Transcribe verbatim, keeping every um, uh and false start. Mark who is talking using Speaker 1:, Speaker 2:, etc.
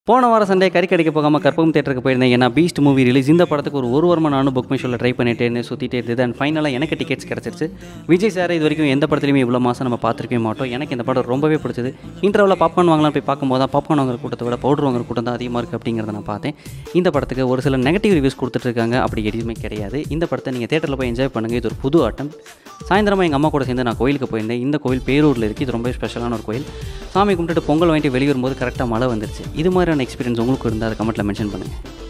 Speaker 1: போன வாரம் சண்டே கறி கடைக்கு போகாமல் கற்பகம் தேட்டருக்கு போயிருந்தேன். ஏன்னா பீஸ்ட் மூவி ரிலீஸ். இந்த படத்துக்கு ஒரு ஒரு வாரமாக நானும் புக் மை ஷோவில் ட்ரை பண்ணிட்டேன்னு சுற்றிட்டே இருந்தது. அண்ட் ஃபைனலாக எனக்கு டிக்கெட்ஸ் கிடச்சிருச்சு. விஜய் சார் இது வரைக்கும் எந்த படத்துலையுமே இவ்வளோ மாதம் நம்ம பார்த்துருக்கவே மாட்டோம். எனக்கு இந்த படம் ரொம்பவே பிடிச்சது. இன்டர்வலில் பாப்கார்ன் வாங்கலாம் போய் பார்க்கும்போது தான் பாப்கார்ன் வாங்குற கூட்டத்தை விட பவுடர் வாங்குற கூட்டம் தான் அதிகமாக இருக்குது அப்படிங்கிறத நான் பார்த்தேன். இந்த படத்துக்கு ஒரு சில நெகட்டிவ் ரிவ்யூஸ் கொடுத்துட்ருக்காங்க. அப்படி எதுவுமே கிடையாது. இந்த படத்தை நீங்கள் தேட்டரில் போய் என்ஜாய் பண்ணுங்கள். இது ஒரு புது ஆட்டம். சாயந்தரமாக எங்கள் அம்மா கூட சேர்ந்து நான் கோயிலுக்கு போயிருந்தேன். இந்த கோயில் பேரூரில் இருக்குது. இது ரொம்ப ஸ்பெஷலான ஒரு கோயில். சாமி கும்பிட்டுட்டு பொங்கல் வாங்கிட்டு வெளியே வரும்போது கரெக்டாக மழை வந்துருச்சு. இது மாதிரியான எக்ஸ்பீரியன்ஸ் உங்களுக்கு இருந்தால் அதை கமெண்ட்டில் மென்ஷன் பண்ணுங்கள்.